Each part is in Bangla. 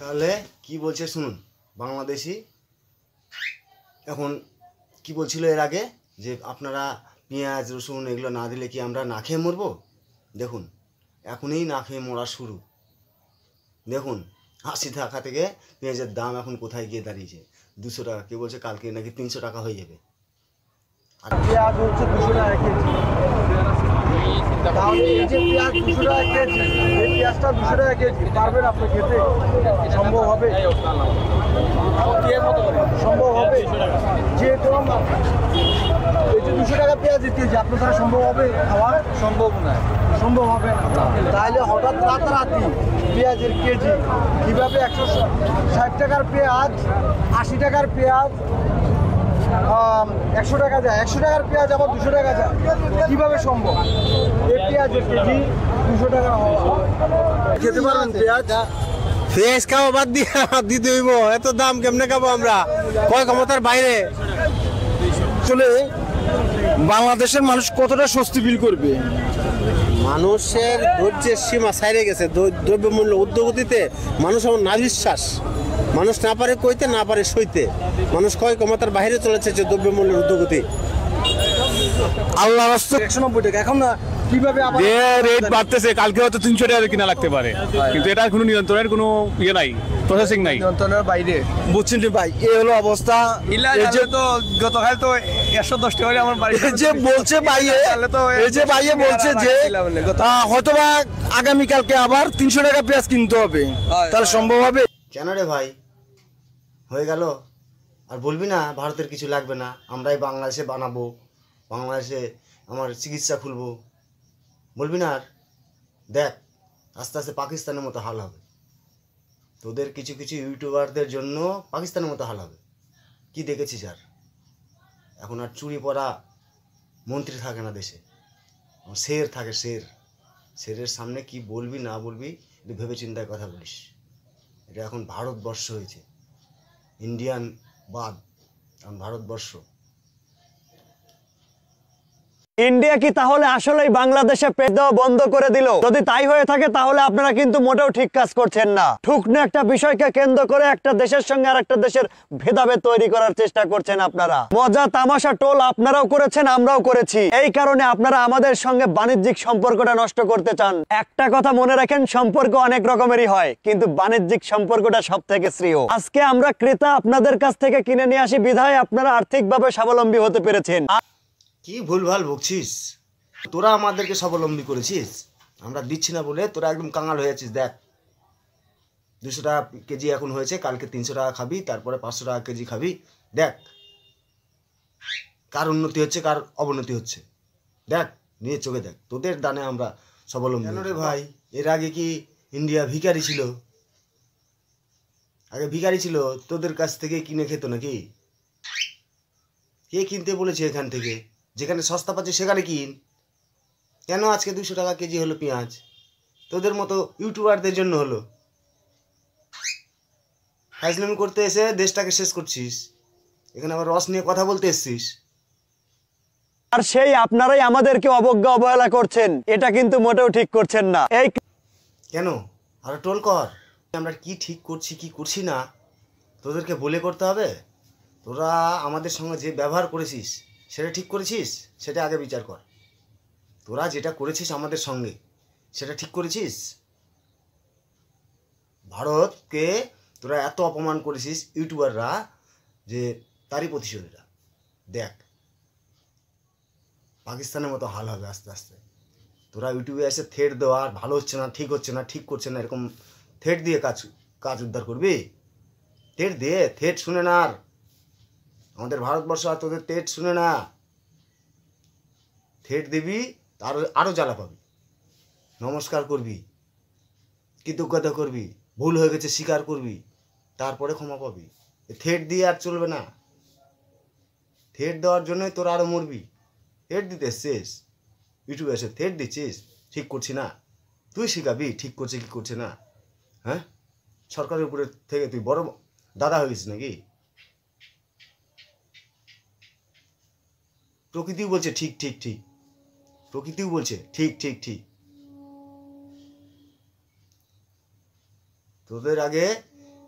তাহলে কি বলছে শুনুন। বাংলাদেশি এখন কি বলছিল এর আগে যে আপনারা পেঁয়াজ রসুন এগুলো না দিলে কি আমরা না খেয়ে মরবো। দেখুন এখনই না খেয়ে মরা শুরু। দেখুন 80 টাকা থেকে পেঁয়াজের দাম এখন কোথায় গিয়ে দাঁড়িয়েছে, 200 টাকা। কেউ বলছে কালকে নাকি 300 টাকা হয়ে যাবে। আর পেঁয়াজ হচ্ছে 200 টাকা কেজি। তাহলে এই যে পেঁয়াজ 200 টাকা কেজি, এই পেঁয়াজটা 200 টাকা কেজি পারবেন আপনি খেতে? সম্ভব হবে? সম্ভব হবে? যেহেতু এই যে 200 টাকা পেঁয়াজ কেজি আপনার দ্বারা সম্ভব হবে খাওয়া? সম্ভব না, সম্ভব হবে না। তাহলে হঠাৎ রাতারাতি পেঁয়াজের কেজি কীভাবে 160 টাকার পেঁয়াজ 80 টাকার পেঁয়াজ 100 টাকা যায়, 100 টাকার পেঁয়াজ আবার 200 টাকা যায়, কীভাবে সম্ভব? এই পেঁয়াজের কেজি 200 টাকা খেতে পারবেন পেঁয়াজ? পেঁয়াজ খাওয়া বাদ দিতে হইব, এত দাম কেমনে খাবো আমরা, কয় ক্ষমতার বাইরে। আসলে বাংলাদেশের মানুষ কতটা স্বস্তি ফিল করবে? মানুষের ধৈর্যের সীমা ছাইড়ে গেছে। দ্রব্যমূল্য ঊর্ধ্বগতিতে মানুষ আমার না বিশ্বাস, মানুষ না পারে কইতে না পারে সইতে, মানুষ কয় ক্ষমতার বাইরে চলেছে যে দ্রব্যমূল্যের ঊর্ধ্বগতি। আল্লাহ রাস্তা 190 টাকা এখন না কিভাবে আবার রেট বাড়তেছে, কালকে হয়তো 300 টাকা কিনা লাগতে পারে, কিন্তু এটার কোনো নিয়ন্ত্রণের কোনো ইয়ে নাই, প্রসেসিং নাই, নিয়ন্ত্রণের বাইরে। বুঝছেন ভাই, এই হলো অবস্থা। এই যে তো গতকাল তো 110 টাকা আমার বাড়ি যে বলছে ভাইয়ে, এই যে ভাইয়ে বলছে যে হয়তোবা আগামীকালকে আবার 300 টাকা পেঁয়াজ কিনতে হবে, তাহলে সম্ভব হবে? কেন রে ভাই, হয়ে গেল আর বলবি না ভারতের কিছু লাগবে না, আমরাই বাংলাদেশে বানাবো, বাংলাদেশে আমার চিকিৎসা খুলবো, বলবি না? আর দেখ আস্তে আস্তে পাকিস্তানের মতো হাল হবে তোদের, কিছু কিছু ইউটিউবারদের জন্য পাকিস্তানের মতো হাল হবে। কি দেখেছিস? আর এখন আর চুরি পরা মন্ত্রী থাকে না দেশে, শের থাকে, শেরের সামনে কি বলবি না বলবি একটু ভেবে চিন্তায় কথা বলিস। এটা এখন ভারতবর্ষ হয়েছে, ইন্ডিয়ান বাদ, এখন ভারতবর্ষ। ইন্ডিয়া কি তাহলে আসলেই বাংলাদেশে পেট দেওয়া বন্ধ করে দিল? যদি তাই হয়ে থাকে তাহলে আপনারা কিন্তু মোটেও ঠিক কাজ করছেন না। ঠুকনো একটা বিষয়কে কেন্দ্র করে একটা দেশের সঙ্গে আরেকটা দেশের ভেদাভেদ তৈরি করার চেষ্টা করছেন আপনারা। মজা তামাশা টোল আপনারাও করেছেন, আমরাও করেছি। এই কারণে আপনারা আমাদের সঙ্গে বাণিজ্যিক সম্পর্কটা নষ্ট করতে চান। একটা কথা মনে রাখেন, সম্পর্ক অনেক রকমেরই হয়, কিন্তু বাণিজ্যিক সম্পর্কটা সব থেকে শ্রেয়। আজকে আমরা ক্রেতা আপনাদের কাছ থেকে কিনে নিয়ে আসি বিধায় আপনারা আর্থিকভাবে স্বাবলম্বী হতে পেরেছেন। কি ভুলভাল বকছিস? তোরা আমাদেরকে স্বাবলম্বী করেছিস, আমরা দিচ্ছি না বলে তোরা একদম কাঙাল হয়ে যাচ্ছিস। দেখ 200 টাকা কেজি এখন হয়েছে, কালকে 300 টাকা খাবি, তারপরে 500 টাকা কেজি খাবি। দেখ কার উন্নতি হচ্ছে কার অবনতি হচ্ছে, দেখ নিয়ে চোখে দেখ। তোদের দানে আমরা স্বাবলম্বী। কেন রে ভাই, এর আগে কি ইন্ডিয়া ভিখারি ছিল? আগে ভিখারি ছিল, তোদের কাছ থেকে কিনে খেত নাকি? কে কিনতে বলেছে? এখান থেকে যেখানে সস্তা পাচ্ছে সেখানে কিন। কেন আজকে 200 টাকা কেজি হলো পেঁয়াজ? তোদের মতো ইউটিউবারদের জন্য হলো। ফাজলামি করতে এসে দেশটাকে শেষ করছিস, এখানে আবার রস নিয়ে কথা বলতে এসছিস। আর সেই আপনারাই আমাদেরকে অবজ্ঞা অবহেলা করছেন, এটা কিন্তু মোটেও ঠিক করছেন না। এই কেন আরো টোল কর, আমরা কি ঠিক করছি কি করছি না তোদেরকে বলে করতে হবে। তোরা আমাদের সঙ্গে যে ব্যবহার করেছিস সেটা ঠিক করেছিস? সেটা আগে বিচার কর। তোরা যেটা করেছিস আমাদের সঙ্গে সেটা ঠিক করেছিস? ভারতকে তোরা এত অপমান করেছিস ইউটিউবাররা, যে তারই প্রতিশোধ এটা। দেখ পাকিস্তানের মতো হাল হবে আস্তে আস্তে। তোরা ইউটিউবে এসে থ্রেড দেওয়া, আর ভালো হচ্ছে না, ঠিক হচ্ছে না, ঠিক করছে না, এরকম থ্রেড দিয়ে কাজ উদ্ধার করবি? থ্রেড শুনে না, আর আমাদের ভারতবর্ষ আর তোদের থ্রেড শুনে না। থ্রেড দিবি আরও জ্বালা পাবি, নমস্কার করবি, কৃতজ্ঞতা করবি, ভুল হয়ে গেছে স্বীকার করবি, তারপরে ক্ষমা পাবি। থ্রেড দিয়ে আর চলবে না। থ্রেড দেওয়ার জন্যই তোরা আরও মরবি। থ্রেড দিতে শেষ, ইউটিউবে এসে থ্রেড দিচ্ছিস, ঠিক করছি না, তুই শিখাবি ঠিক করছে কি করছে না? হ্যাঁ, সরকারের উপরে থেকে তুই বড় দাদা হয়ে গেছিস নাকি? প্রকৃতিও বলছে ঠিক ঠিক ঠিক, প্রকৃতিও বলছে ঠিক ঠিক ঠিক। তোদের আগে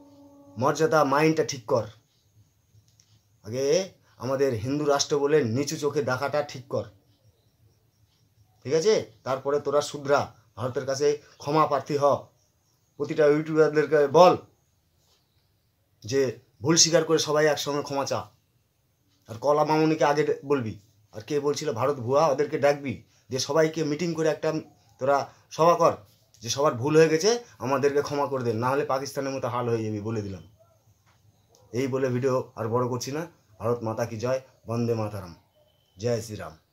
মর্যাদা মাইন্ডটা ঠিক কর। আগে আমাদের হিন্দু রাষ্ট্র বলে নিচু চোখে দেখাটা ঠিক কর, ঠিক আছে? তারপরে তোরা শুধরা, ভারতের কাছে ক্ষমা প্রার্থী হ। প্রতিটা ইউটিউবারদেরকে বল যে ভুল স্বীকার করে সবাই একসঙ্গে ক্ষমা চা। আর কলা মামুনিকে আগে বলবি, আর কে বলছিল ভারত ভুয়া, ওদেরকে ডাকবি, যে সবাইকে মিটিং করে একটা তোরা সভা কর, যে সবার ভুল হয়ে গেছে, আমাদেরকে ক্ষমা করে দেন, নাহলে পাকিস্তানের মতো হাল হয়ে যাবি, বলে দিলাম। এই বলে ভিডিও আর বড় করছি না। ভারত মাতা কি জয়, বন্দে মাতারাম, জয় শ্রীরাম।